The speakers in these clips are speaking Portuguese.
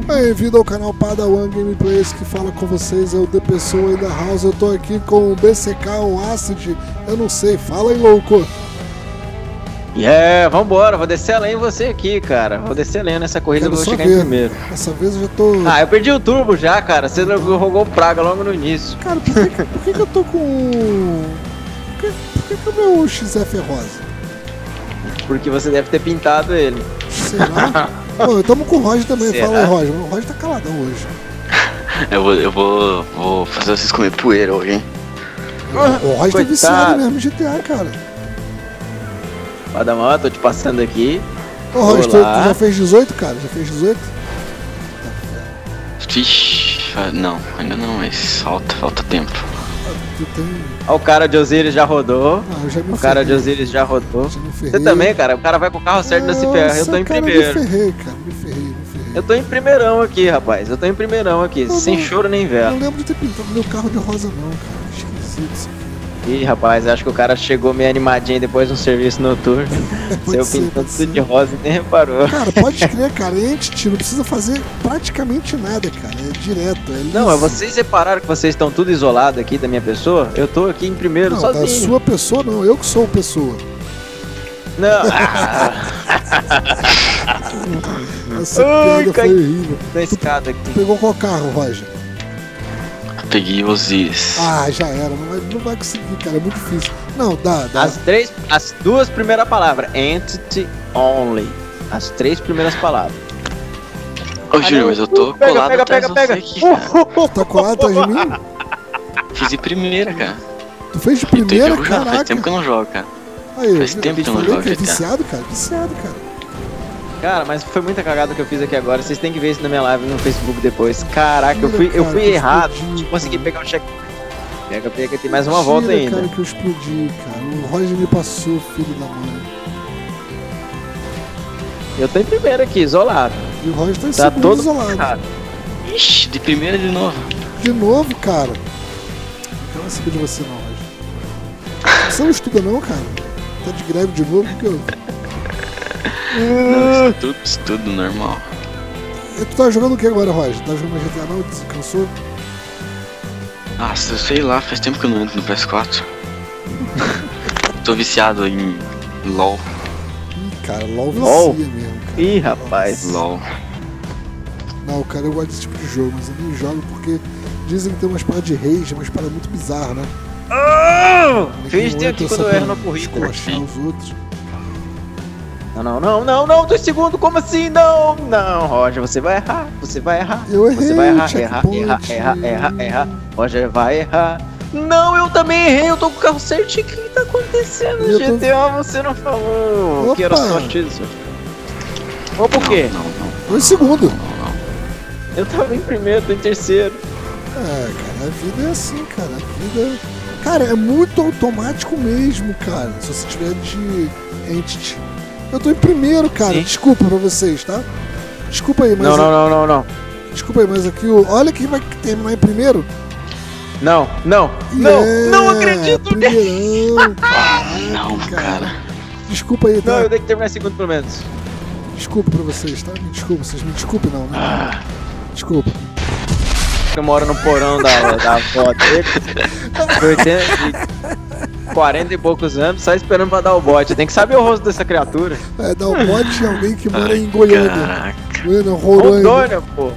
Bem-vindo ao canal Padawan Gameplays, que fala com vocês, é o The Pessoa da House. Eu tô aqui com o BCK, o Acid, eu não sei, fala aí, louco. Vambora, vou descer além de você aqui, cara. Vou descer além nessa corrida, eu vou chegar ver. em primeiro. Dessa vez eu já tô... Ah, eu perdi o turbo já, cara, você jogou praga logo no início. Cara, por que eu tô com... Por que o meu XF é rosa? Porque você deve ter pintado ele. Será? Pô, tamo com o Roger também, Será? Fala aí, Roger. O Roger tá caladão hoje. Eu vou fazer vocês comer poeira hoje, hein? O Roger tá viciado mesmo em GTA, cara. Padawan, tô te passando aqui. Ô, Roger, tu já fez 18, cara? Já fez 18? Vixe, não, ainda não, mas falta tempo. Tu tem... Ó, o cara de Osiris já rodou. Ah, eu já me O cara de ferrei. Osiris já rodou. Já me ferrei. Você também, cara? O cara vai com o carro certo, não se ferra. Eu tô em primeiro. Me ferrei, cara. Me ferrei. Eu tô em primeirão aqui, rapaz. Eu tô em primeirão aqui, sem choro nem Eu vela. não lembro de ter pintado meu carro de rosa, não, cara. Esquisito isso aqui. Ih, rapaz, acho que o cara chegou meio animadinho depois de um serviço noturno. Seu pintando tudo de rosa e nem reparou. Cara, pode crer, cara. Entity não precisa fazer praticamente nada, cara. É direto. Não, vocês repararam que vocês estão tudo isolados aqui da minha pessoa? Eu tô aqui em primeiro, não, sozinho. Da sua pessoa, não. Eu que sou pessoa. Não. Essa piada foi horrível. Da escada aqui. Tu pegou qual carro, Roger? Peguei Osiris. Ah, já era. Não vai conseguir, cara. É muito difícil. Não, dá. As duas primeiras palavras. Entity only. As três primeiras palavras. Ô, Júlio, mas eu tô colado atrás de você aqui, cara. Tá colado atrás de mim? Fiz de primeira, cara. Tu fez de primeira, já, caraca? faz tempo que eu não jogo, cara. Aí, faz tempo que eu não jogo que é GTA. viciado, cara. Viciado, cara. Cara, mas foi muita cagada que eu fiz aqui agora. Vocês têm que ver isso na minha live no Facebook depois. Caraca, eu fui errado. Explodi, Consegui cara. pegar o check. Pega, tem mais uma volta ainda. Cara, que eu explodi, cara. O Roger me passou, filho da mãe. Eu tô em primeiro aqui, isolado. E o Roger tá em Tá segundo todo isolado. cara. Ixi, de primeira de novo. De novo, cara. Não quero saber de você não, Roger. Você não estuda não, cara? Tá de greve de novo? Que eu... Não, tudo normal. E tu tá jogando o que agora, Roger? Tá jogando GTA não? Descansou? Nossa, sei lá, faz tempo que eu não entro no PS4. Tô viciado em LOL. Ih, cara, LOL LOL? vicia mesmo, cara. Ih, rapaz. LOL. Não, cara, eu gosto desse tipo de jogo, mas eu nem jogo porque dizem que tem umas paradas de rage, umas paradas muito bizarras, né? Fiz tem aqui quando eu erro no currículo. Esculachar os outros. Não, 2 segundos, como assim? Não, Roger, você vai errar. Eu errei, Você vai errar. Roger vai errar. Não, eu também errei, eu tô com o carro certinho. O que tá acontecendo? GTA, você não falou. Opa. Que era só X. Ou por quê? Não. 2 segundos. Eu tava em primeiro, tô em terceiro. É, cara, a vida é assim, cara. A vida. Cara, é muito automático mesmo, cara. Se você tiver de Entity. Eu tô em primeiro, cara. Sim. Desculpa pra vocês, tá? Desculpa aí, mas. Não. Desculpa aí, mas aqui olha quem vai terminar em primeiro. Não acredito nisso. Primeirão. Não, cara. Desculpa aí, tá? Não, eu tenho que terminar em segundo pelo menos. Desculpa pra vocês, tá? Me desculpa, vocês me desculpem não, né? Desculpa. Eu moro no porão da avó dele. 40 e poucos anos, só esperando pra dar o bote. Tem que saber o rosto dessa criatura. É, dá um bote em alguém que mora em Goiânia. Caraca. Goiânia, Rondônia. Rondônia, pô.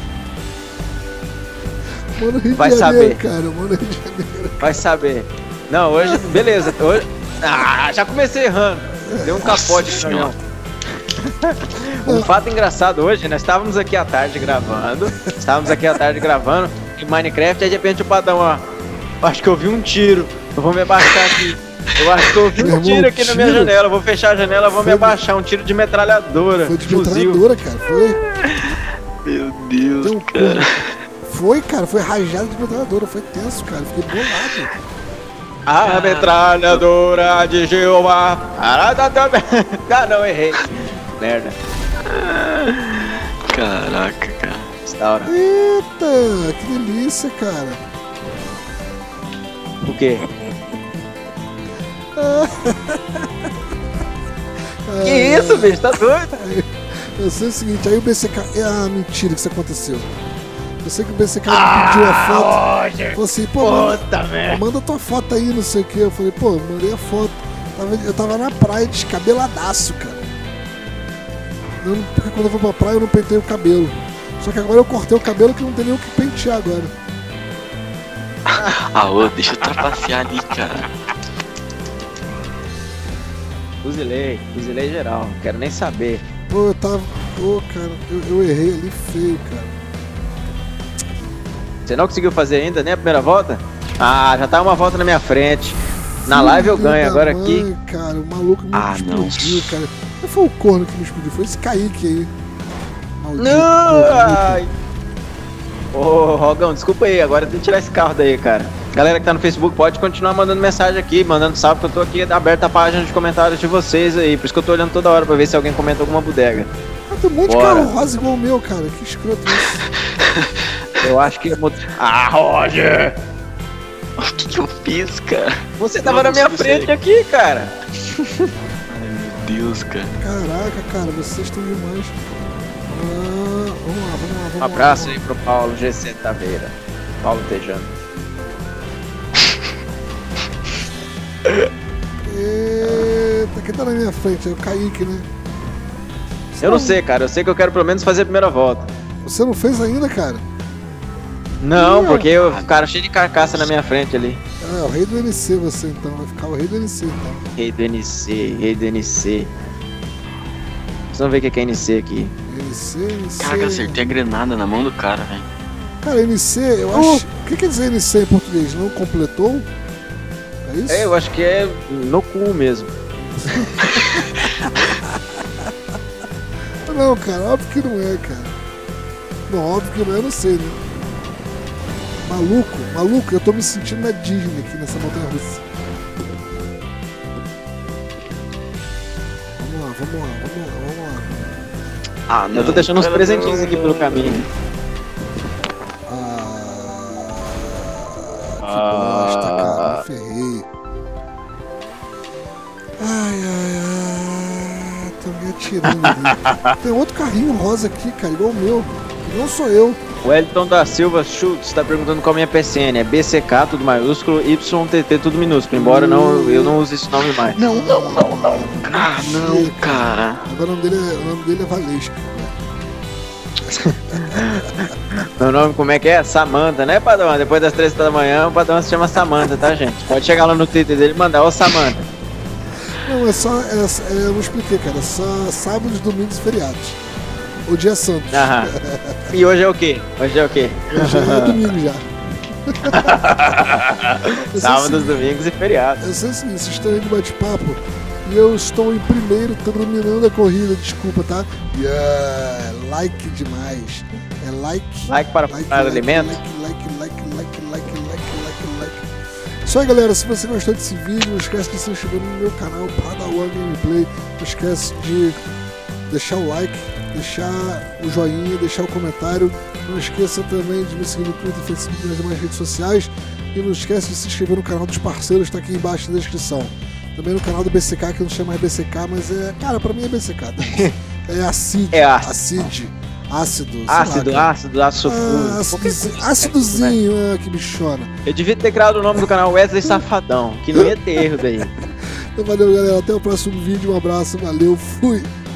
Mano, Rio Vai de Janeiro, saber. cara. Mano, Rio de Janeiro. Vai saber. Não, hoje, beleza. Hoje... Ah, já comecei errando. Deu um capote no caminhão. Um fato engraçado hoje, nós estávamos aqui à tarde gravando. Em Minecraft, aí de repente o Padawan, ó. Acho que eu vi um tiro. Eu vou me abaixar aqui. Eu acho que eu vi um tiro aqui na minha janela. Eu vou fechar a janela, vou me abaixar. Um tiro de metralhadora. Foi de fuzil. metralhadora, cara. Foi. Meu Deus, Deu um cara. Foi, cara. Foi rajada de metralhadora. Foi tenso, cara. Fiquei bolado. A metralhadora de Jeová. Ah, não, errei. Merda. Caraca, cara. Da hora. Eita, que delícia, cara. O quê? Que isso, bicho? Tá doido? Eu sei o seguinte, aí o BCK... Ah, mentira que isso aconteceu. Eu sei que o BCK me pediu a foto. Falou assim, pô, manda tua foto aí, não sei o que. Eu falei, pô, mandei a foto. Eu tava na praia descabeladaço, cara. Porque quando eu vou pra praia eu não pentei o cabelo. Só que agora eu cortei o cabelo que não tem nem o que pentear agora. Ô, deixa eu trapacear ali, cara. Fuzilei geral, não quero nem saber. Pô, eu tava... Pô, cara, eu errei ali feio, cara. Você não conseguiu fazer ainda, nem a primeira volta? Ah, já tá uma volta na minha frente. Na live eu ganho, agora aqui... Cara, o maluco me explodiu, não. cara. Não foi o corno que me explodiu, foi esse Kaique aí. Maldito Não! corno. Ai. Ô, Rogão, desculpa aí, agora tem que tirar esse carro daí, cara. Galera que tá no Facebook, pode continuar mandando mensagem aqui, mandando salve, que eu tô aqui aberto a página de comentários de vocês aí. Por isso que eu tô olhando toda hora pra ver se alguém comenta alguma bodega. Ah, tem um monte de carro rosa igual o meu, cara. Que escroto isso. Eu acho que... Ah, Roger! O que eu fiz, cara? Você tava na minha frente aqui, cara. Ai, meu Deus, cara. Caraca, cara, vocês estão demais. Vamos lá. Um abraço aí pro Paulo GC Taveira. Paulo Tejano. Eita, quem tá na minha frente? É o Kaique, né? Eu não sei, cara. Eu sei que eu quero pelo menos fazer a primeira volta. Você não fez ainda, cara? Não, porque o cara cheio de carcaça na minha frente ali. É, o rei do NC você então. Vai ficar o rei do NC então. Rei do NC. Vocês vão ver o que é NC aqui. NC. Caraca, eu acertei a granada na mão do cara, velho. Cara, NC, eu acho... O que quer dizer NC em português? Não completou? É isso? É, eu acho que é no cu mesmo. Não, cara, óbvio que não é, cara. Não, óbvio que não é, eu não sei, né? Maluco, eu tô me sentindo na Disney aqui nessa montanha russa. Vamos lá. Ah, não. Eu tô deixando uns presentinhos aqui pelo caminho. Que bosta, cara, me ferrei. Ai, tô me atirando ali. Tem outro carrinho rosa aqui, cara, igual o meu. Que não sou eu. O Elton da Silva Schultz tá perguntando qual é a minha PCN. É BCK, tudo maiúsculo, YTT, tudo minúsculo. Embora eu não use esse nome mais. Não. Ah, não, cara. Agora o nome dele é Valesca. Meu nome, como é que é? Samantha, né, Padrão? Depois das 3 da manhã, o Padrão se chama Samantha, tá, gente? Pode chegar lá no Twitter dele e mandar, ô Samantha. Não, eu não expliquei, cara. É só sábados, domingos e feriados. O dia santo. Aham. E hoje é o quê? Hoje é domingo já. Sábados, domingos e feriados. Eu sei o seguinte, vocês estão aí de bate-papo e eu estou em primeiro, terminando a corrida, desculpa, tá? Like demais. É like. Like para alimento. Like. Isso aí, galera. Se você gostou desse vídeo, não esquece de se inscrever no meu canal Padawan Gameplay. Não esquece de deixar o like, deixar o joinha, deixar o comentário. Não esqueça também de me seguir no Twitter, Facebook e nas demais redes sociais. E não esquece de se inscrever no canal dos parceiros, tá aqui embaixo na descrição. Também no canal do BCK, que não chama mais BCK, mas é... Cara, pra mim é BCK, tá? É Acid. É Ácido, ácidozinho, que bichona. Eu devia ter criado o nome do canal Wesley Safadão, que não ia ter erro daí. Então valeu, galera, até o próximo vídeo, um abraço, valeu, fui!